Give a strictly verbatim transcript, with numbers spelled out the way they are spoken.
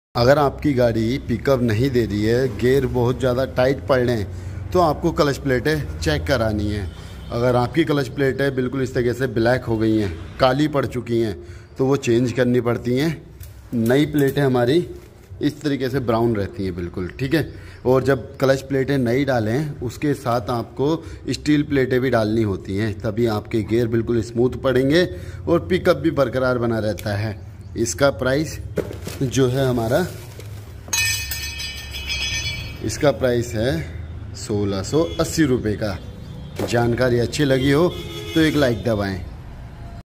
अगर आपकी गाड़ी पिकअप नहीं दे रही है, गियर बहुत ज़्यादा टाइट पड़ रहे हैं, तो आपको क्लच प्लेटें चेक करानी है। अगर आपकी क्लच प्लेटें बिल्कुल इस तरीके से ब्लैक हो गई हैं, काली पड़ चुकी हैं, तो वो चेंज करनी पड़ती हैं। नई प्लेटें हमारी इस तरीके से ब्राउन रहती हैं बिल्कुल, ठीक है। और जब क्लच प्लेटें नई डालें, उसके साथ आपको स्टील प्लेटें भी डालनी होती हैं, तभी आपके गियर बिल्कुल स्मूथ पड़ेंगे और पिकअप भी बरकरार बना रहता है। इसका प्राइस जो है हमारा, इसका प्राइस है सोलह सौ अस्सी रुपये का। जानकारी अच्छी लगी हो तो एक लाइक दबाएं।